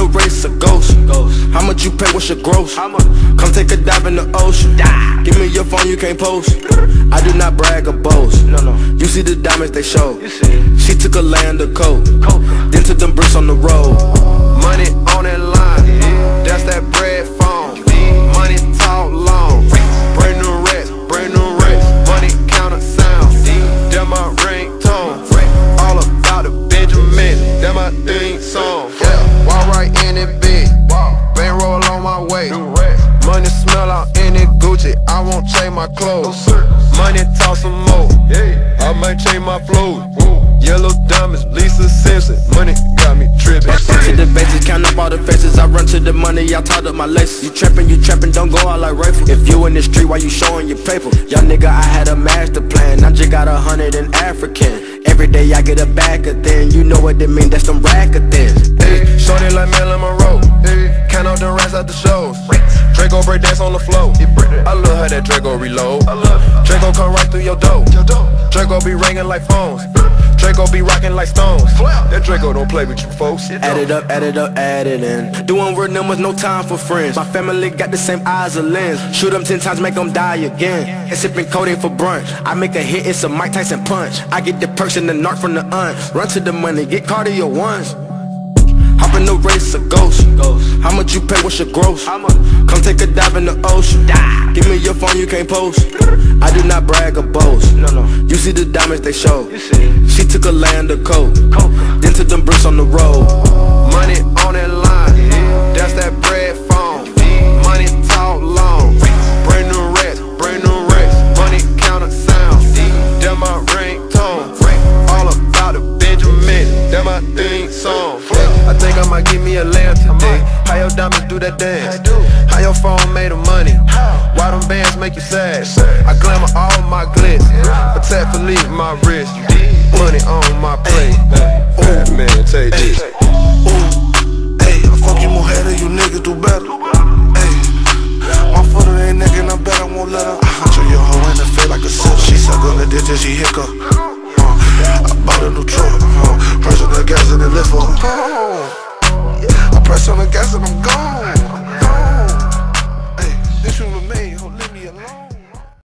race, a ghost. How much you pay, what's your gross? Come take a dive in the ocean. Give me your phone, you can't post. I do not brag or boast. You see the diamonds they show. She took a land of coke, then took them bricks on the road. Money on that line, that's that bread phone. Money talk long, brand new racks, money counter sound. That my ringtone, all about the Benjamin, that my theme song. Yeah, walk right in it big, bankroll on my way. Money smell out in it Gucci, I won't change my clothes. Money talk some more, I might change my flow. Yellow diamonds, Lisa Simpson, money got me trippin'. To the basics, count up all the faces. I run to the money, I taught up my laces. You trappin', don't go out like rifle. If you in the street, why you showing your paper? Young nigga, I had a master plan. I just got 100 in African. Every day I get a bag of thin. You know what it mean, that's them rack of thins. Hey, shorty like Marilyn Monroe. Count out the rats at the shows. Draco break dance on the floor. I love how that Draco reload. Draco come right through your door. Draco be ringing like phones. Draco be rocking like stones. That Draco don't play with you folks. Add it up, add it in. Doing weird numbers, no time for friends. My family got the same eyes or lens. Shoot them 10 times, make them die again. And sipping codeine for brunch. I make a hit, it's a Mike Tyson punch. I get the perks and the narc from the aunt. Run to the money, get cardio once. Hop in the race, a ghost. How much you pay, what's your gross? Come take a dive in the ocean. Give me your phone, you can't post. I do not brag or boast. You see the diamonds they show. She took a land of coke, then took them bricks on the road. Money on that line, that's that bread phone. Money talk long, brand new racks, money counter sound. That my ringtone, all about the Benjamin, that my theme song. I think I might give me a lamb today. How your diamonds do that dance? How your phone made of money? Why them bands make you sad? I glamour all my glitz, protect for leave my wrist. Money on my plate. Bad man, take this. Hey, I fuck you more head you niggas do better. Hey, my foot ain't naked, I bet I won't let her. I hunch your hoe in the face like a sip. She suck on the ditch and she hiccup. I bought a new truck. Press on the gas and it lift for I press on the gas and I'm gone. Hey, this you with me.